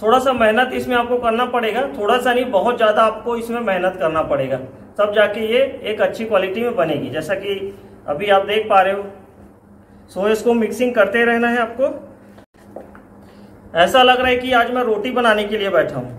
थोड़ा सा मेहनत इसमें आपको करना पड़ेगा, थोड़ा सा नहीं बहुत ज़्यादा आपको इसमें मेहनत करना पड़ेगा, तब जाके ये एक अच्छी क्वालिटी में बनेगी, जैसा कि अभी आप देख पा रहे हो। सो इसको मिक्सिंग करते रहना है आपको। ऐसा लग रहा है कि आज मैं रोटी बनाने के लिए बैठा हूँ।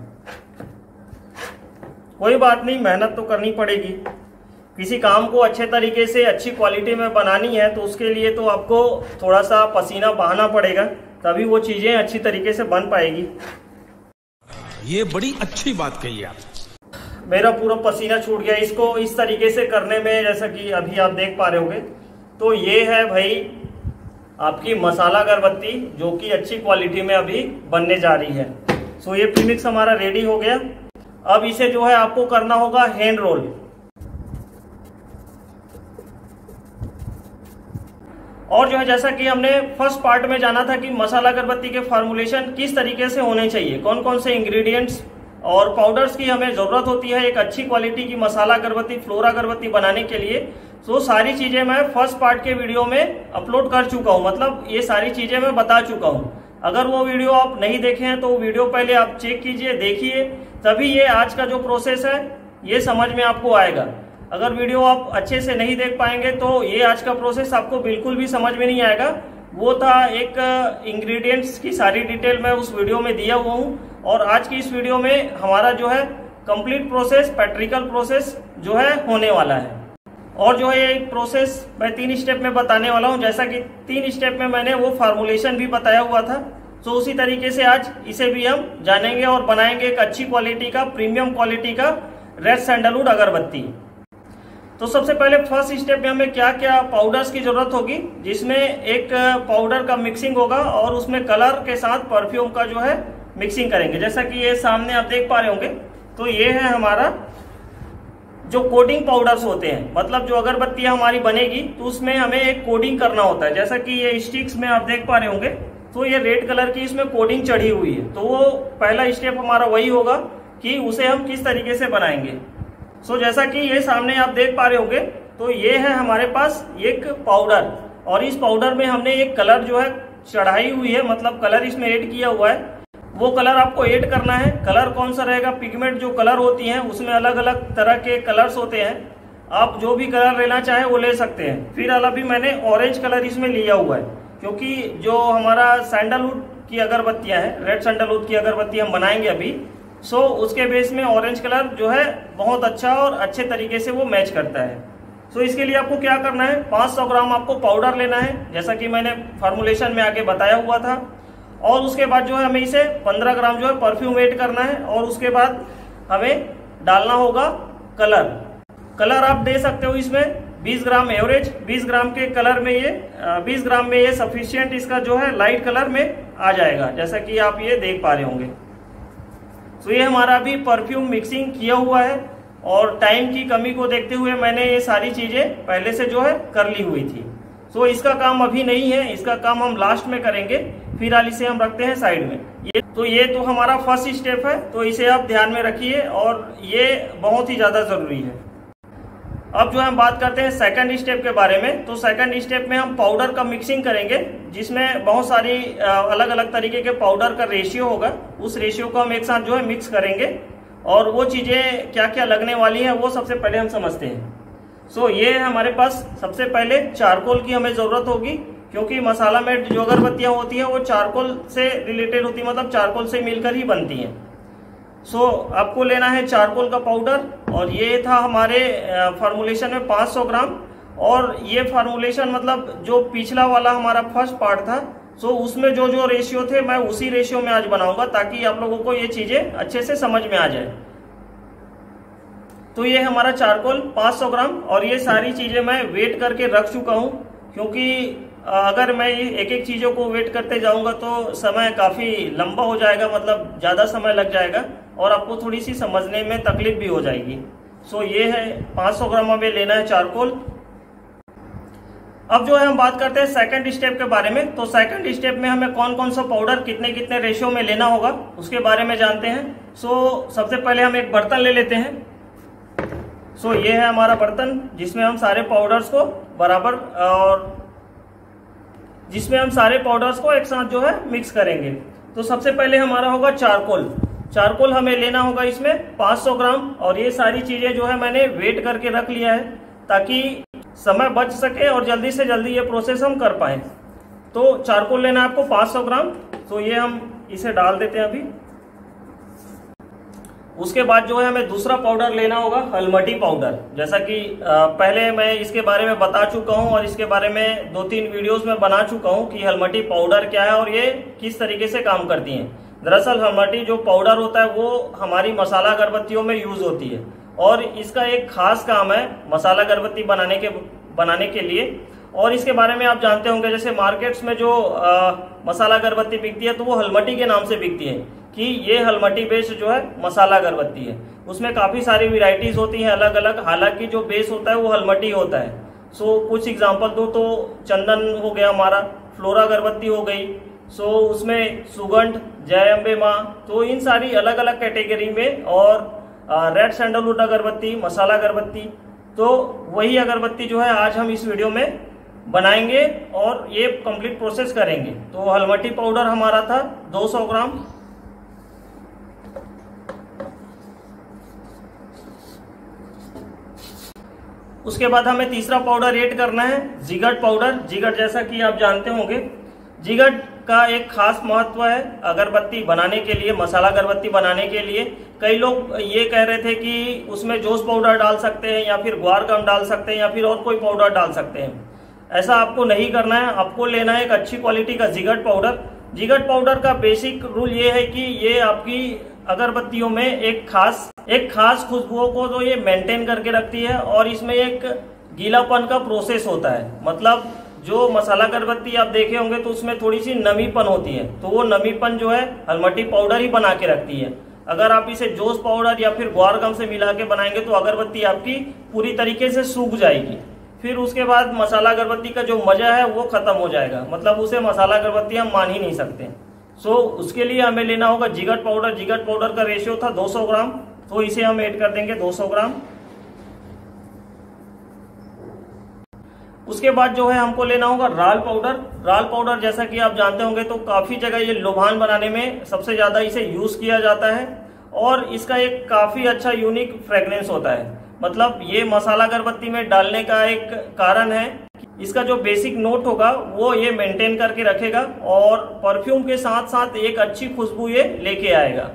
कोई बात नहीं, मेहनत तो करनी पड़ेगी। किसी काम को अच्छे तरीके से अच्छी क्वालिटी में बनानी है तो उसके लिए तो आपको थोड़ा सा पसीना बहाना पड़ेगा, तभी वो चीज़ें अच्छी तरीके से बन पाएगी। ये बड़ी अच्छी बात कही आप। मेरा पूरा पसीना छूट गया इसको इस तरीके से करने में, जैसा कि अभी आप देख पा रहे होंगे। तो ये है भाई आपकी मसाला अगरबत्ती, जो कि अच्छी क्वालिटी में अभी बनने जा रही है। सो ये प्रीमिक्स हमारा रेडी हो गया। अब इसे जो है आपको करना होगा हैंड रोल। और जो है जैसा कि हमने फर्स्ट पार्ट में जाना था कि मसाला अगरबत्ती के फार्मूलेशन किस तरीके से होने चाहिए, कौन कौन से इंग्रेडिएंट्स और पाउडर्स की हमें ज़रूरत होती है एक अच्छी क्वालिटी की मसाला अगरबत्ती, फ्लोरा अगरबत्ती बनाने के लिए। तो सारी चीज़ें मैं फर्स्ट पार्ट के वीडियो में अपलोड कर चुका हूँ, मतलब ये सारी चीज़ें मैं बता चुका हूँ। अगर वो वीडियो आप नहीं देखे हैं तो वीडियो पहले आप चेक कीजिए, देखिए, तभी ये आज का जो प्रोसेस है ये समझ में आपको आएगा। अगर वीडियो आप अच्छे से नहीं देख पाएंगे तो ये आज का प्रोसेस आपको बिल्कुल भी समझ में नहीं आएगा। वो था एक इंग्रेडिएंट्स की सारी डिटेल मैं उस वीडियो में दिया हुआ हूँ, और आज की इस वीडियो में हमारा जो है कंप्लीट प्रोसेस, प्रैक्टिकल प्रोसेस जो है होने वाला है। और जो है ये प्रोसेस मैं 3 स्टेप में बताने वाला हूँ, जैसा कि 3 स्टेप में मैंने वो फार्मूलेशन भी बताया हुआ था। तो उसी तरीके से आज इसे भी हम जानेंगे और बनाएंगे एक अच्छी क्वालिटी का, प्रीमियम क्वालिटी का रेड सैंडलवुड अगरबत्ती। तो सबसे पहले फर्स्ट स्टेप में हमें क्या क्या पाउडर्स की जरूरत होगी, जिसमें एक पाउडर का मिक्सिंग होगा और उसमें कलर के साथ परफ्यूम का जो है मिक्सिंग करेंगे, जैसा कि ये सामने आप देख पा रहे होंगे। तो ये है हमारा जो कोडिंग पाउडर्स होते हैं, मतलब जो अगरबत्तियां हमारी बनेगी तो उसमें हमें एक कोडिंग करना होता है, जैसा कि ये स्टिक्स में आप देख पा रहे होंगे। तो ये रेड कलर की इसमें कोडिंग चढ़ी हुई है, तो वो पहला स्टेप हमारा वही होगा कि उसे हम किस तरीके से बनाएंगे। सो जैसा कि ये सामने आप देख पा रहे होंगे, तो ये है हमारे पास एक पाउडर, और इस पाउडर में हमने एक कलर जो है चढ़ाई हुई है, मतलब कलर इसमें ऐड किया हुआ है। वो कलर आपको ऐड करना है। कलर कौन सा रहेगा, पिगमेंट जो कलर होती हैं उसमें अलग अलग तरह के कलर्स होते हैं, आप जो भी कलर लेना चाहें वो ले सकते हैं। फिर अभी मैंने ऑरेंज कलर इसमें लिया हुआ है, क्योंकि जो हमारा सैंडलवुड की अगरबत्तियां हैं, रेड सैंडलवुड की अगरबत्ती हम बनाएंगे अभी, सो उसके बेस में ऑरेंज कलर जो है बहुत अच्छा और अच्छे तरीके से वो मैच करता है। सो इसके लिए आपको क्या करना है, 500 ग्राम आपको पाउडर लेना है, जैसा कि मैंने फार्मूलेशन में आगे बताया हुआ था। और उसके बाद जो है हमें इसे 15 ग्राम जो है परफ्यूम ऐड करना है, और उसके बाद हमें डालना होगा कलर। कलर आप दे सकते हो इसमें 20 ग्राम एवरेज, 20 ग्राम के कलर में ये 20 ग्राम में ये सफिशियंट इसका जो है लाइट कलर में आ जाएगा, जैसा कि आप ये देख पा रहे होंगे। तो ये हमारा अभी परफ्यूम मिक्सिंग किया हुआ है, और टाइम की कमी को देखते हुए मैंने ये सारी चीजें पहले से जो है कर ली हुई थी। तो इसका काम अभी नहीं है, इसका काम हम लास्ट में करेंगे। फिलहाल इसे हम रखते हैं साइड में। ये तो हमारा फर्स्ट स्टेप है, तो इसे आप ध्यान में रखिए, और ये बहुत ही ज्यादा जरूरी है। अब जो हम बात करते हैं सेकंड स्टेप के बारे में। तो सेकंड स्टेप में हम पाउडर का मिक्सिंग करेंगे, जिसमें बहुत सारी अलग अलग तरीके के पाउडर का रेशियो होगा। उस रेशियो को हम एक साथ जो है मिक्स करेंगे, और वो चीजें क्या क्या लगने वाली है वो सबसे पहले हम समझते हैं। सो ये है हमारे पास सबसे पहले चारकोल की हमें जरूरत होगी, क्योंकि मसाला में जो अगरबत्तियां होती हैं वो चारकोल से रिलेटेड होती है, मतलब चारकोल से मिलकर ही बनती हैं। सो आपको लेना है चारकोल का पाउडर, और ये था हमारे फार्मूलेशन में 500 ग्राम। और ये फार्मूलेशन मतलब जो पिछला वाला हमारा फर्स्ट पार्ट था, सो उसमें जो जो रेशियो थे मैं उसी रेशियो में आज बनाऊंगा, ताकि आप लोगों को ये चीजें अच्छे से समझ में आ जाए। तो ये हमारा चारकोल 500 ग्राम, और ये सारी चीजें मैं वेट करके रख चुका हूँ, क्योंकि अगर मैं एक एक चीजों को वेट करते जाऊंगा तो समय काफी लंबा हो जाएगा, मतलब ज्यादा समय लग जाएगा, और आपको थोड़ी सी समझने में तकलीफ भी हो जाएगी। सो ये है 500 ग्राम हमें लेना है चारकोल। अब जो है हम बात करते हैं सेकंड स्टेप के बारे में। तो सेकंड स्टेप में हमें कौन कौन सा पाउडर कितने कितने रेशियो में लेना होगा उसके बारे में जानते हैं। सो सबसे पहले हम एक बर्तन ले लेते हैं। सो ये है हमारा बर्तन, जिसमें हम सारे पाउडर्स को बराबर और जिसमें हम सारे पाउडर्स को एक साथ जो है मिक्स करेंगे। तो सबसे पहले हमारा होगा चारकोल। चारकोल हमें लेना होगा इसमें 500 ग्राम, और ये सारी चीजें जो है मैंने वेट करके रख लिया है ताकि समय बच सके और जल्दी से जल्दी ये प्रोसेस हम कर पाए। तो चारकोल लेना है आपको 500 ग्राम। तो ये हम इसे डाल देते हैं अभी। उसके बाद जो है हमें दूसरा पाउडर लेना होगा, हलमटी पाउडर। जैसा कि पहले मैं इसके बारे में बता चुका हूं और इसके बारे में 2-3 वीडियोस में बना चुका हूं कि हलमटी पाउडर क्या है और ये किस तरीके से काम करती हैं। दरअसल हलमटी जो पाउडर होता है वो हमारी मसाला अगरबत्तियों में यूज होती है, और इसका एक खास काम है मसाला अगरबत्ती बनाने के लिए। और इसके बारे में आप जानते होंगे, जैसे मार्केट्स में जो मसाला अगरबत्ती बिकती है तो वो हलमटी के नाम से बिकती है कि ये हलमटी बेस्ड जो है मसाला अगरबत्ती है। उसमें काफी सारी वैरायटीज होती हैं अलग अलग, हालांकि जो बेस होता है वो हलमटी होता है। सो कुछ एग्जांपल दो तो चंदन हो गया हमारा, फ्लोरा अगरबत्ती हो गई, सो उसमें सुगंध, जय अम्बे माँ, तो इन सारी अलग अलग कैटेगरी में। और रेड सैंडलवुड अगरबत्ती, मसाला अगरबत्ती, तो वही अगरबत्ती जो है आज हम इस वीडियो में बनाएंगे और ये कंप्लीट प्रोसेस करेंगे। तो हलमटी पाउडर हमारा था 200 ग्राम। उसके बाद हमें तीसरा पाउडर ऐड करना है, जिगट पाउडर। जिगट जैसा कि आप जानते होंगे, जिगट का एक खास महत्व है अगरबत्ती बनाने के लिए, मसाला अगरबत्ती बनाने के लिए। कई लोग ये कह रहे थे कि उसमें जोश पाउडर डाल सकते हैं या फिर ग्वार गम डाल सकते हैं या फिर और कोई पाउडर डाल सकते हैं। ऐसा आपको नहीं करना है, आपको लेना है एक अच्छी क्वालिटी का जिगट पाउडर। जिगट पाउडर का बेसिक रूल ये है कि ये आपकी अगरबत्तियों में एक खास खुशबुओं को जो ये मेंटेन करके रखती है, और इसमें एक गीलापन का प्रोसेस होता है। मतलब जो मसाला अगरबत्ती आप देखे होंगे तो उसमें थोड़ी सी नमीपन होती है, तो वो नमीपन जो है हलमटी पाउडर ही बना के रखती है। अगर आप इसे जोश पाउडर या फिर ग्वार गम से मिला के बनाएंगे तो अगरबत्ती आपकी पूरी तरीके से सूख जाएगी। फिर उसके बाद मसाला अगरबत्ती का जो मजा है वो खत्म हो जाएगा, मतलब उसे मसाला अगरबत्ती हम मान ही नहीं सकते। सो उसके लिए हमें लेना होगा जिगट पाउडर। जिगट पाउडर का रेशियो था 200 ग्राम, तो इसे हम ऐड कर देंगे 200 ग्राम। उसके बाद जो है हमको लेना होगा राल पाउडर। राल पाउडर जैसा कि आप जानते होंगे तो काफी जगह ये लोभान बनाने में सबसे ज्यादा इसे यूज किया जाता है, और इसका एक काफी अच्छा यूनिक फ्रेग्रेंस होता है। मतलब ये मसाला अगरबत्ती में डालने का एक कारण है, इसका जो बेसिक नोट होगा वो ये मेंटेन करके रखेगा और परफ्यूम के साथ साथ एक अच्छी खुशबू ये लेके आएगा।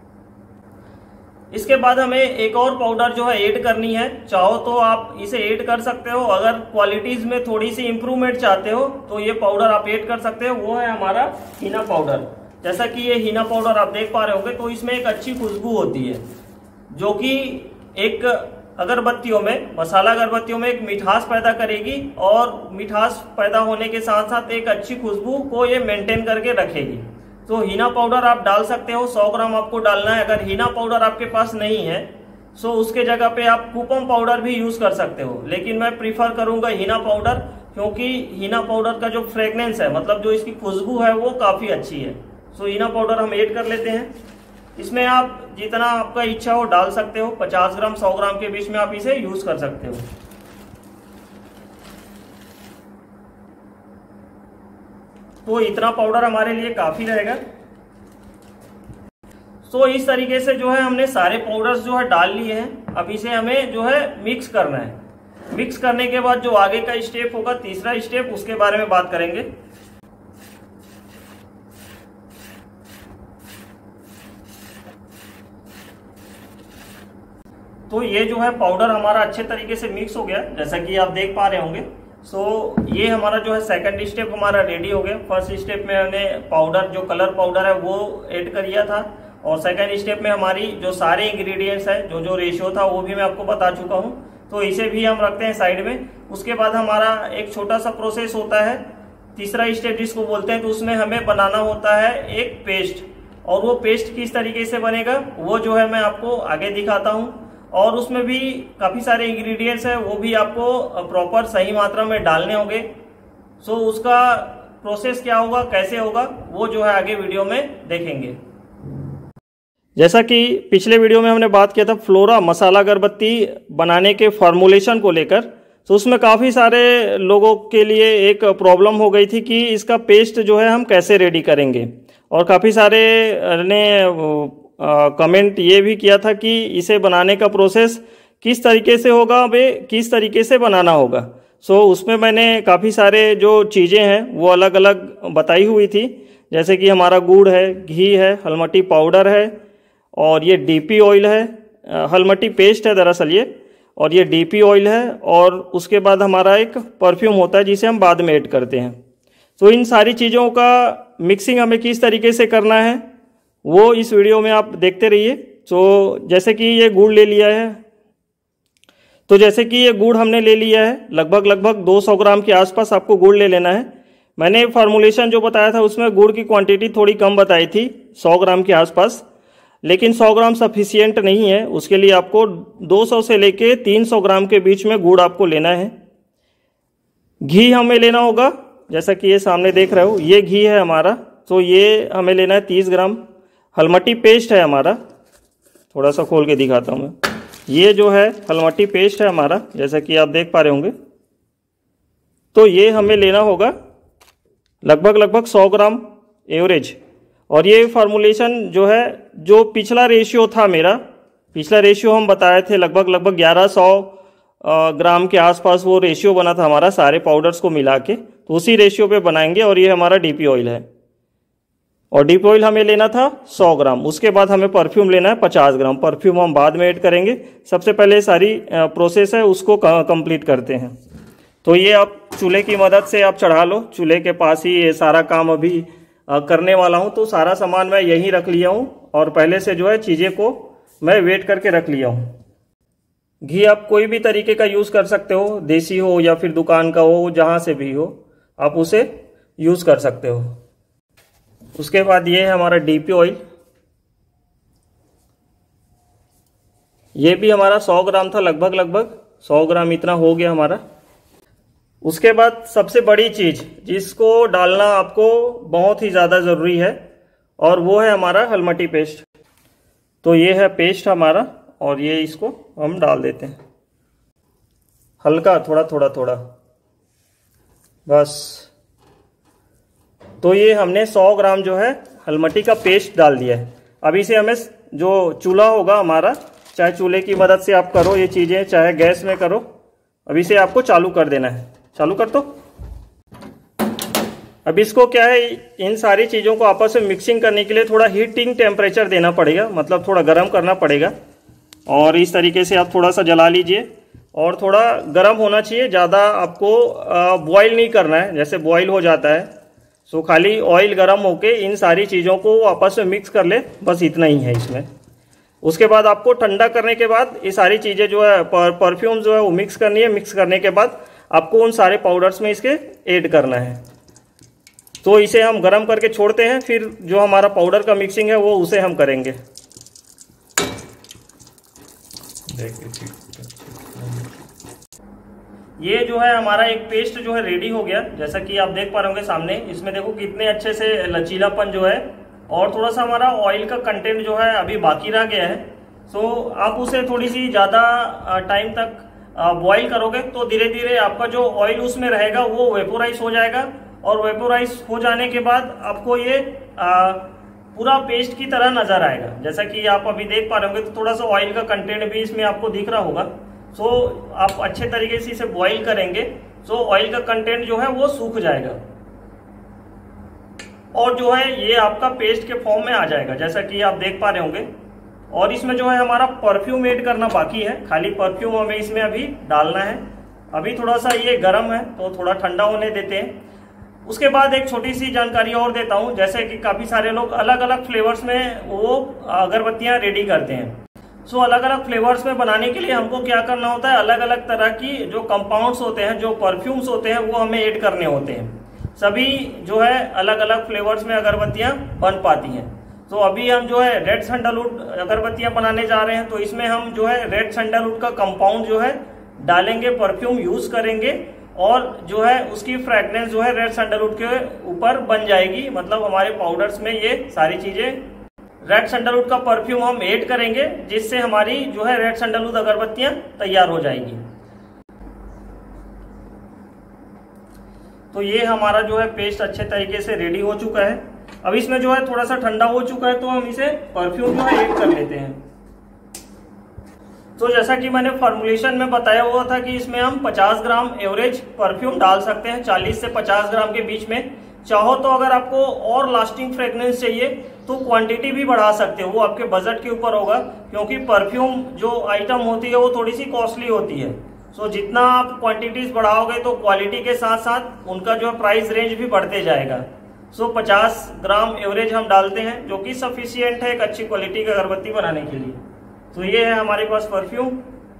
इसके बाद हमें एक और पाउडर जो है ऐड करनी है। चाहो तो आप इसे ऐड कर सकते हो, अगर क्वालिटीज में थोड़ी सी इंप्रूवमेंट चाहते हो तो ये पाउडर आप ऐड कर सकते हो। वो है हमारा हीना पाउडर। जैसा कि ये हीना पाउडर आप देख पा रहे होंगे तो इसमें एक अच्छी खुशबू होती है, जो कि एक अगरबत्तियों में, मसाला अगरबत्तियों में एक मिठास पैदा करेगी, और मिठास पैदा होने के साथ साथ एक अच्छी खुशबू को ये मेंटेन करके रखेगी। तो हीना पाउडर आप डाल सकते हो, 100 ग्राम आपको डालना है। अगर हीना पाउडर आपके पास नहीं है सो उसके जगह पे आप कुपम पाउडर भी यूज कर सकते हो, लेकिन मैं प्रीफर करूंगा हीना पाउडर, क्योंकि हीना पाउडर का जो फ्रेग्रेंस है, मतलब जो इसकी खुशबू है वो काफी अच्छी है। सो हीना पाउडर हम ऐड कर लेते हैं। इसमें आप जितना आपका इच्छा हो डाल सकते हो, 50 ग्राम 100 ग्राम के बीच में आप इसे यूज कर सकते हो। तो इतना पाउडर हमारे लिए काफी रहेगा। तो इस तरीके से जो है हमने सारे पाउडर्स जो है डाल लिए हैं। अब इसे हमें जो है मिक्स करना है। मिक्स करने के बाद जो आगे का स्टेप होगा, तीसरा स्टेप, उसके बारे में बात करेंगे। तो ये जो है पाउडर हमारा अच्छे तरीके से मिक्स हो गया, जैसा कि आप देख पा रहे होंगे। सो ये हमारा जो है सेकंड स्टेप हमारा रेडी हो गया। फर्स्ट स्टेप में हमने पाउडर, जो कलर पाउडर है वो ऐड कर दिया था, और सेकंड स्टेप में हमारी जो सारे इंग्रेडिएंट्स है, जो रेशियो था वो भी मैं आपको बता चुका हूँ। तो इसे भी हम रखते हैं साइड में। उसके बाद हमारा एक छोटा सा प्रोसेस होता है, तीसरा स्टेप जिसको बोलते हैं, तो उसमें हमें बनाना होता है एक पेस्ट। और वो पेस्ट किस तरीके से बनेगा वो जो है मैं आपको आगे दिखाता हूँ। और उसमें भी काफी सारे इंग्रेडिएंट्स है, वो भी आपको प्रॉपर सही मात्रा में डालने होंगे। सो उसका प्रोसेस क्या होगा, कैसे होगा, वो जो है आगे वीडियो में देखेंगे। जैसा कि पिछले वीडियो में हमने बात किया था फ्लोरा मसाला अगरबत्ती बनाने के फॉर्मुलेशन को लेकर, तो उसमें काफ़ी सारे लोगों के लिए एक प्रॉब्लम हो गई थी कि इसका पेस्ट जो है हम कैसे रेडी करेंगे। और काफ़ी सारे ने कमेंट ये भी किया था कि इसे बनाने का प्रोसेस किस तरीके से होगा, वे किस तरीके से बनाना होगा। सो उसमें मैंने काफ़ी सारे जो चीज़ें हैं वो अलग अलग बताई हुई थी, जैसे कि हमारा गुड़ है, घी है, हलमटी पाउडर है, और ये डीपी ऑयल है, हलमटी पेस्ट है दरअसल ये, और ये डीपी ऑयल है, और उसके बाद हमारा एक परफ्यूम होता है जिसे हम बाद में ऐड करते हैं। तो इन सारी चीज़ों का मिक्सिंग हमें किस तरीके से करना है वो इस वीडियो में आप देखते रहिए। तो जैसे कि ये गुड़ ले लिया है, तो जैसे कि ये गुड़ हमने ले लिया है, लगभग 200 ग्राम के आसपास आपको गुड़ ले लेना है। मैंने फार्मूलेशन जो बताया था उसमें गुड़ की क्वांटिटी थोड़ी कम बताई थी, 100 ग्राम के आसपास, लेकिन 100 ग्राम सफिशियंट नहीं है। उसके लिए आपको 200 से लेके 300 ग्राम के बीच में गुड़ आपको लेना है। घी हमें लेना होगा, जैसा कि ये सामने देख रहे हो, ये घी है हमारा, तो ये हमें लेना है 30 ग्राम। हलमटी पेस्ट है हमारा, थोड़ा सा खोल के दिखाता हूँ मैं, ये जो है हलमटी पेस्ट है हमारा, जैसा कि आप देख पा रहे होंगे। तो ये हमें लेना होगा लगभग 100 ग्राम एवरेज। और ये फार्मूलेशन जो है, जो पिछला रेशियो था मेरा, पिछला रेशियो हम बताए थे लगभग 1100 ग्राम के आसपास वो रेशियो बना था हमारा सारे पाउडर्स को मिला के, तो उसी रेशियो पे बनाएंगे। और ये हमारा डीपी ऑयल है, और डीपी ऑयल हमें लेना था 100 ग्राम। उसके बाद हमें परफ्यूम लेना है 50 ग्राम। परफ्यूम हम बाद में ऐड करेंगे, सबसे पहले सारी प्रोसेस है उसको कंप्लीट करते हैं। तो ये आप चूल्हे की मदद से आप चढ़ा लो, चूल्हे के पास ही ये सारा काम अभी करने वाला हूँ। तो सारा सामान मैं यहीं रख लिया हूँ, और पहले से जो है चीज़ें को मैं वेट करके रख लिया हूँ। घी आप कोई भी तरीके का यूज़ कर सकते हो, देसी हो या फिर दुकान का हो, जहाँ से भी हो आप उसे यूज़ कर सकते हो। उसके बाद ये है हमारा डीपी ऑयल, ये भी हमारा 100 ग्राम था, लगभग 100 ग्राम इतना हो गया हमारा। उसके बाद सबसे बड़ी चीज जिसको डालना आपको बहुत ही ज़्यादा ज़रूरी है, और वो है हमारा हलमटी पेस्ट। तो ये है पेस्ट हमारा, और ये इसको हम डाल देते हैं हल्का, थोड़ा बस। तो ये हमने 100 ग्राम जो है हलमटी का पेस्ट डाल दिया है। अब इसे हमें, जो चूल्हा होगा हमारा, चाहे चूल्हे की मदद से आप करो ये चीज़ें, चाहे गैस में करो, अब इसे आपको चालू कर देना है। चालू कर दो। अब इसको क्या है, इन सारी चीज़ों को आपस में मिक्सिंग करने के लिए थोड़ा हीटिंग टेम्परेचर देना पड़ेगा, मतलब थोड़ा गर्म करना पड़ेगा। और इस तरीके से आप थोड़ा सा जला लीजिए, और थोड़ा गर्म होना चाहिए, ज़्यादा आपको बॉईल नहीं करना है, जैसे बॉईल हो जाता है। सो खाली ऑयल गर्म होके इन सारी चीज़ों को आपस में मिक्स कर ले, बस इतना ही है इसमें। उसके बाद आपको ठंडा करने के बाद ये सारी चीज़ें जो है परफ्यूम जो है वो मिक्स करनी है। मिक्स करने के बाद आपको उन सारे पाउडर्स में इसके ऐड करना है। तो इसे हम गर्म करके छोड़ते हैं, फिर जो हमारा पाउडर का मिक्सिंग है वो उसे हम करेंगे। ये जो है हमारा एक पेस्ट जो है रेडी हो गया, जैसा कि आप देख पा रहे होंगे सामने। इसमें देखो कितने अच्छे से लचीलापन जो है, और थोड़ा सा हमारा ऑयल का कंटेंट जो है अभी बाकी रह गया है। सो आप उसे थोड़ी सी ज़्यादा टाइम तक बॉईल करोगे तो धीरे धीरे आपका जो ऑयल उसमें रहेगा वो वेपोराइज हो जाएगा, और वेपोराइज हो जाने के बाद आपको ये पूरा पेस्ट की तरह नजर आएगा। जैसा कि आप अभी देख पा रहे होंगे, तो थोड़ा सा ऑयल का कंटेंट भी इसमें आपको दिख रहा होगा। सो आप अच्छे तरीके से इसे बॉईल करेंगे तो ऑयल का कंटेंट जो है वो सूख जाएगा, और जो है ये आपका पेस्ट के फॉर्म में आ जाएगा, जैसा कि आप देख पा रहे होंगे। और इसमें जो है हमारा परफ्यूम ऐड करना बाकी है, खाली परफ्यूम हमें इसमें अभी डालना है। अभी थोड़ा सा ये गर्म है तो थोड़ा ठंडा होने देते हैं। उसके बाद एक छोटी सी जानकारी और देता हूँ, जैसे कि काफ़ी सारे लोग अलग अलग फ्लेवर्स में वो अगरबत्तियाँ रेडी करते हैं। सो अलग अलग फ्लेवर्स में बनाने के लिए हमको क्या करना होता है, अलग अलग तरह की जो कंपाउंड्स होते हैं, जो परफ्यूम्स होते हैं, वो हमें ऐड करने होते हैं। सभी जो है अलग अलग फ्लेवर्स में अगरबत्तियाँ बन पाती हैं। तो अभी हम जो है रेड सैंडलवुड अगरबत्तियाँ बनाने जा रहे हैं, तो इसमें हम जो है रेड सैंडलवुड का कंपाउंड जो है डालेंगे, परफ्यूम यूज करेंगे, और जो है उसकी फ्रेगनेंस जो है रेड सैंडलवुड के ऊपर बन जाएगी। मतलब हमारे पाउडर्स में ये सारी चीजें, रेड सैंडलवुड का परफ्यूम हम ऐड करेंगे, जिससे हमारी जो है रेड सैंडलवुड अगरबत्तियां तैयार हो जाएगी। तो ये हमारा जो है पेस्ट अच्छे तरीके से रेडी हो चुका है। अब इसमें जो है थोड़ा सा ठंडा हो चुका है, तो हम इसे परफ्यूम जो है ऐड कर लेते हैं। तो जैसा कि मैंने फॉर्मुलेशन में बताया हुआ था कि इसमें हम 50 ग्राम एवरेज परफ्यूम डाल सकते हैं, 40 से 50 ग्राम के बीच में। चाहो तो अगर आपको और लास्टिंग फ्रेग्रेंस चाहिए तो क्वांटिटी भी बढ़ा सकते हो, वो आपके बजट के ऊपर होगा, क्योंकि परफ्यूम जो आइटम होती है वो थोड़ी सी कॉस्टली होती है। सो जितना आप क्वांटिटीज बढ़ाओगे तो क्वालिटी के साथ साथ उनका जो प्राइस रेंज भी बढ़ते जाएगा। सो 50 ग्राम एवरेज हम डालते हैं, जो कि सफिशियंट है एक अच्छी क्वालिटी की अगरबत्ती बनाने के लिए। तो ये है हमारे पास परफ्यूम।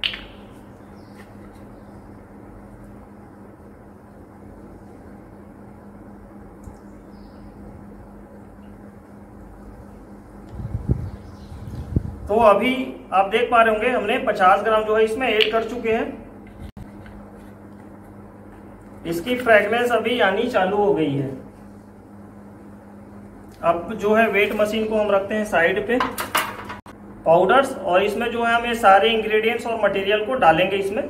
तो अभी आप देख पा रहे होंगे हमने 50 ग्राम जो है इसमें ऐड कर चुके हैं। इसकी फ्रेग्रेंस अभी आनी चालू हो गई है। अब जो है वेट मशीन को हम रखते हैं साइड पे, पाउडर्स, और इसमें जो है हम ये सारे इंग्रेडिएंट्स और मटेरियल को डालेंगे इसमें।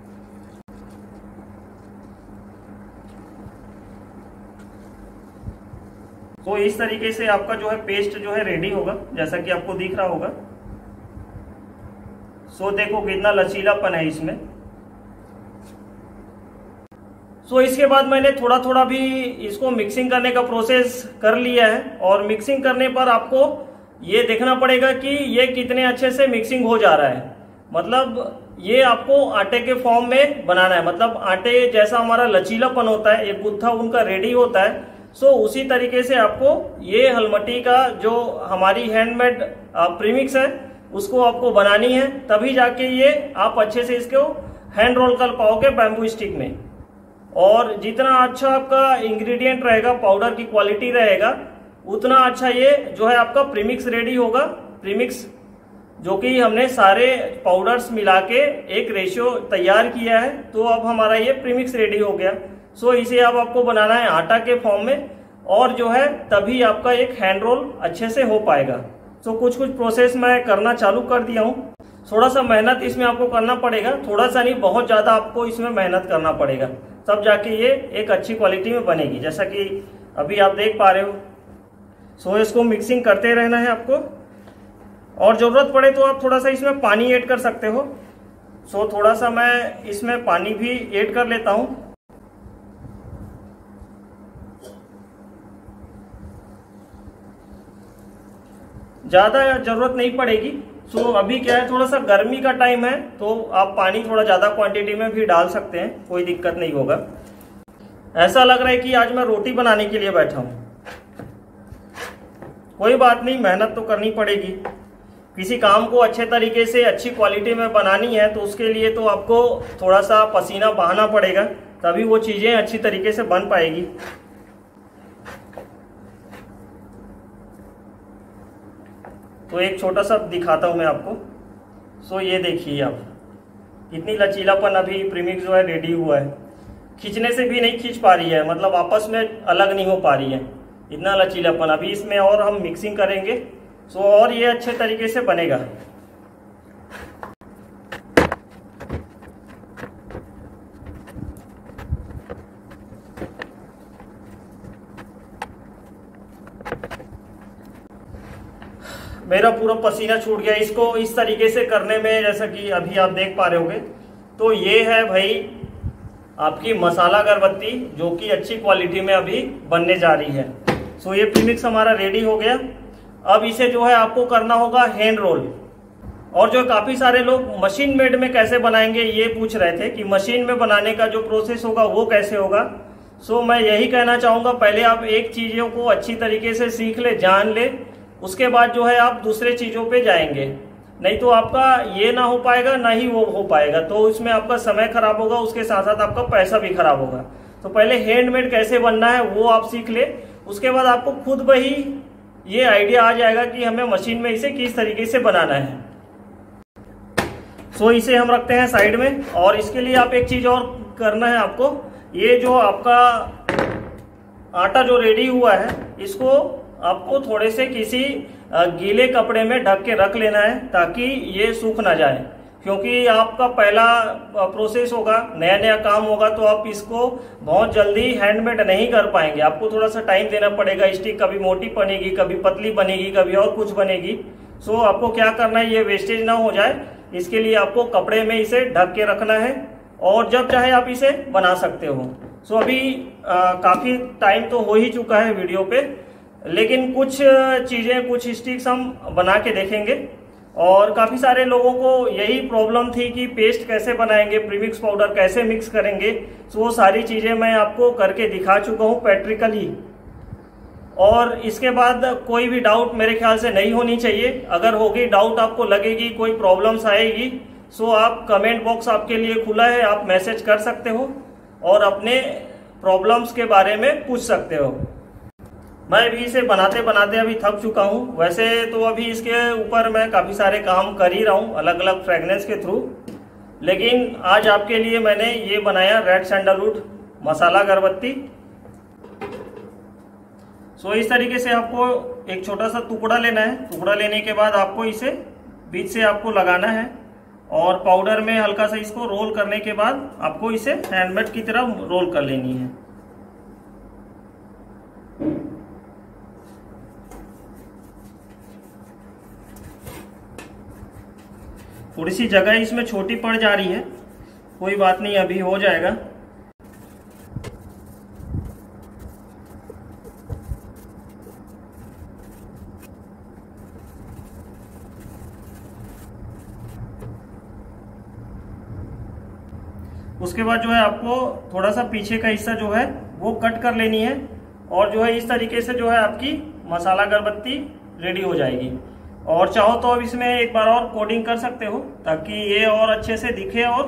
तो इस तरीके से आपका जो है पेस्ट जो है रेडी होगा, जैसा कि आपको दिख रहा होगा। सो देखो कितना लचीलापन है इसमें। सो इसके बाद मैंने थोड़ा थोड़ा भी इसको मिक्सिंग करने का प्रोसेस कर लिया है, और मिक्सिंग करने पर आपको ये देखना पड़ेगा कि ये कितने अच्छे से मिक्सिंग हो जा रहा है। मतलब ये आपको आटे के फॉर्म में बनाना है, मतलब आटे जैसा हमारा लचीलापन होता है, एक गुत्था उनका रेडी होता है। सो उसी तरीके से आपको ये हलमटी का जो हमारी हैंडमेड प्रीमिक्स है उसको आपको बनानी है, तभी जाके ये आप अच्छे से इसको हैंड रोल कर पाओगे बैम्बू स्टिक में। और जितना अच्छा आपका इंग्रेडिएंट रहेगा, पाउडर की क्वालिटी रहेगा, उतना अच्छा ये जो है आपका प्रीमिक्स रेडी होगा। प्रीमिक्स जो कि हमने सारे पाउडर्स मिला के एक रेशियो तैयार किया है, तो अब हमारा ये प्रीमिक्स रेडी हो गया। सो इसे अब आपको बनाना है आटा के फॉर्म में, और जो है तभी आपका एक हैंड रोल अच्छे से हो पाएगा। सो कुछ कुछ प्रोसेस मैं करना चालू कर दिया हूँ। थोड़ा सा मेहनत इसमें आपको करना पड़ेगा, थोड़ा सा नहीं, बहुत ज़्यादा आपको इसमें मेहनत करना पड़ेगा, तब जाके ये एक अच्छी क्वालिटी में बनेगी, जैसा कि अभी आप देख पा रहे हो। सो इसको मिक्सिंग करते रहना है आपको, और ज़रूरत पड़े तो आप थोड़ा सा इसमें पानी ऐड कर सकते हो। सो थोड़ा सा मैं इसमें पानी भी ऐड कर लेता हूँ। ज़्यादा ज़रूरत नहीं पड़ेगी। सो अभी क्या है, थोड़ा सा गर्मी का टाइम है, तो आप पानी थोड़ा ज़्यादा क्वांटिटी में भी डाल सकते हैं, कोई दिक्कत नहीं होगा। ऐसा लग रहा है कि आज मैं रोटी बनाने के लिए बैठा हूँ। कोई बात नहीं, मेहनत तो करनी पड़ेगी। किसी काम को अच्छे तरीके से अच्छी क्वालिटी में बनानी है तो उसके लिए तो आपको थोड़ा सा पसीना बहाना पड़ेगा, तभी वो चीज़ें अच्छी तरीके से बन पाएगी। तो एक छोटा सा दिखाता हूँ मैं आपको। सो ये देखिए आप, इतनी लचीलापन अभी प्रीमिक्स जो है रेडी हुआ है। खींचने से भी नहीं खींच पा रही है, मतलब आपस में अलग नहीं हो पा रही है, इतना लचीलापन। अभी इसमें और हम मिक्सिंग करेंगे, सो और ये अच्छे तरीके से बनेगा। मेरा पूरा पसीना छूट गया इसको इस तरीके से करने में, जैसा कि अभी आप देख पा रहे होंगे। तो ये है भाई आपकी मसाला अगरबत्ती, जो कि अच्छी क्वालिटी में अभी बनने जा रही है। सो ये प्रीमिक्स हमारा रेडी हो गया। अब इसे जो है आपको करना होगा हैंड रोल। और जो काफ़ी सारे लोग मशीन मेड में कैसे बनाएंगे ये पूछ रहे थे कि मशीन में बनाने का जो प्रोसेस होगा वो कैसे होगा। सो मैं यही कहना चाहूँगा, पहले आप एक चीज़ों को अच्छी तरीके से सीख ले, जान ले, उसके बाद जो है आप दूसरे चीज़ों पे जाएंगे। नहीं तो आपका ये ना हो पाएगा, ना ही वो हो पाएगा, तो उसमें आपका समय खराब होगा, उसके साथ साथ आपका पैसा भी खराब होगा। तो पहले हैंडमेड कैसे बनना है वो आप सीख ले, उसके बाद आपको खुद ब ही ये आइडिया आ जाएगा कि हमें मशीन में इसे किस तरीके से बनाना है। सो इसे हम रखते हैं साइड में। और इसके लिए आप एक चीज़ और करना है आपको, ये जो आपका आटा जो रेडी हुआ है इसको आपको थोड़े से किसी गीले कपड़े में ढक के रख लेना है, ताकि ये सूख ना जाए। क्योंकि आपका पहला प्रोसेस होगा, नया नया काम होगा, तो आप इसको बहुत जल्दी हैंडमेड नहीं कर पाएंगे। आपको थोड़ा सा टाइम देना पड़ेगा। स्टिक कभी मोटी बनेगी, कभी पतली बनेगी, कभी और कुछ बनेगी। सो आपको क्या करना है, ये वेस्टेज ना हो जाए, इसके लिए आपको कपड़े में इसे ढक के रखना है और जब चाहे आप इसे बना सकते हो। सो अभी काफी टाइम तो हो ही चुका है वीडियो पे, लेकिन कुछ चीजें, कुछ स्टिक्स हम बना के देखेंगे। और काफी सारे लोगों को यही प्रॉब्लम थी कि पेस्ट कैसे बनाएंगे, प्रीमिक्स पाउडर कैसे मिक्स करेंगे। सो वो सारी चीजें मैं आपको करके दिखा चुका हूँ प्रैक्टिकली। और इसके बाद कोई भी डाउट मेरे ख्याल से नहीं होनी चाहिए। अगर होगी, डाउट आपको लगेगी, कोई प्रॉब्लम्स आएगी, सो आप कमेंट बॉक्स आपके लिए खुला है, आप मैसेज कर सकते हो और अपने प्रॉब्लम्स के बारे में पूछ सकते हो। मैं भी इसे बनाते बनाते अभी थक चुका हूँ। वैसे तो अभी इसके ऊपर मैं काफ़ी सारे काम कर ही रहा हूँ अलग अलग फ्रेगनेंस के थ्रू, लेकिन आज आपके लिए मैंने ये बनाया रेड सैंडलवुड मसाला अगरबत्ती। सो इस तरीके से आपको एक छोटा सा टुकड़ा लेना है। टुकड़ा लेने के बाद आपको इसे बीच से आपको लगाना है और पाउडर में हल्का सा इसको रोल करने के बाद आपको इसे हैंडमेड की तरह रोल कर लेनी है। थोड़ी सी जगह इसमें छोटी पड़ जा रही है, कोई बात नहीं, अभी हो जाएगा। उसके बाद जो है आपको थोड़ा सा पीछे का हिस्सा जो है वो कट कर लेनी है और जो है इस तरीके से जो है आपकी मसाला अगरबत्ती रेडी हो जाएगी। और चाहो तो अब इसमें एक बार और कोडिंग कर सकते हो ताकि ये और अच्छे से दिखे। और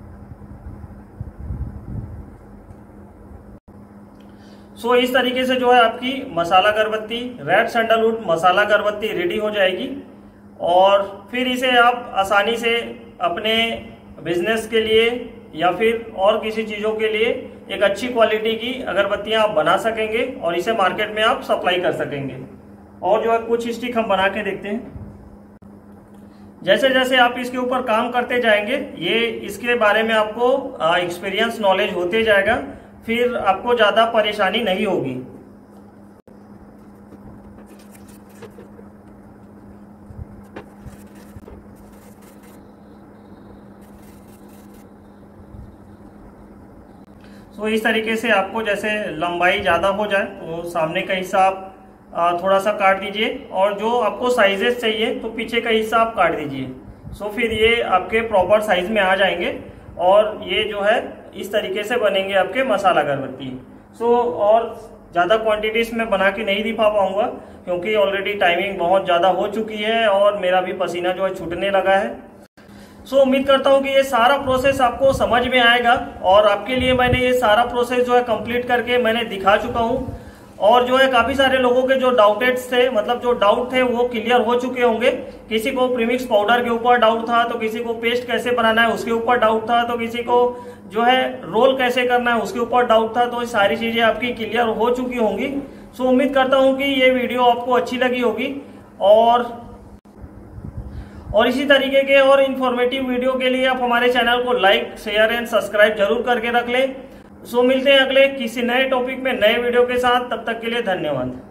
सो इस तरीके से जो है आपकी मसाला अगरबत्ती, रेड सैंडलवुड मसाला अगरबत्ती रेडी हो जाएगी। और फिर इसे आप आसानी से अपने बिजनेस के लिए या फिर और किसी चीजों के लिए एक अच्छी क्वालिटी की अगरबत्तियां आप बना सकेंगे और इसे मार्केट में आप सप्लाई कर सकेंगे। और जो है कुछ स्टिक हम बना के देखते हैं। जैसे जैसे आप इसके ऊपर काम करते जाएंगे, ये इसके बारे में आपको एक्सपीरियंस नॉलेज होते जाएगा, फिर आपको ज्यादा परेशानी नहीं होगी। तो इस तरीके से आपको जैसे लंबाई ज्यादा हो जाए तो सामने का हिस्सा आप थोड़ा सा काट दीजिए और जो आपको साइजेस चाहिए तो पीछे का हिस्सा आप काट दीजिए। सो फिर ये आपके प्रॉपर साइज में आ जाएंगे और ये जो है इस तरीके से बनेंगे आपके मसाला अगरबत्ती। सो और ज़्यादा क्वांटिटीज में बना के नहीं दिखा पाऊंगा क्योंकि ऑलरेडी टाइमिंग बहुत ज़्यादा हो चुकी है और मेरा भी पसीना जो है छूटने लगा है। सो उम्मीद करता हूँ कि ये सारा प्रोसेस आपको समझ में आएगा और आपके लिए मैंने ये सारा प्रोसेस जो है कंप्लीट करके मैंने दिखा चुका हूँ। और जो है काफी सारे लोगों के जो डाउटेड्स थे, मतलब जो डाउट थे वो क्लियर हो चुके होंगे। किसी को प्रीमिक्स पाउडर के ऊपर डाउट था, तो किसी को पेस्ट कैसे बनाना है उसके ऊपर डाउट था, तो किसी को जो है रोल कैसे करना है उसके ऊपर डाउट था। तो ये सारी चीजें आपकी क्लियर हो चुकी होंगी। सो उम्मीद करता हूँ कि ये वीडियो आपको अच्छी लगी होगी और इसी तरीके के और इन्फॉर्मेटिव वीडियो के लिए आप हमारे चैनल को लाइक, शेयर एंड सब्सक्राइब जरूर करके रख लें। सो मिलते हैं अगले किसी नए टॉपिक में नए वीडियो के साथ। तब तक के लिए धन्यवाद।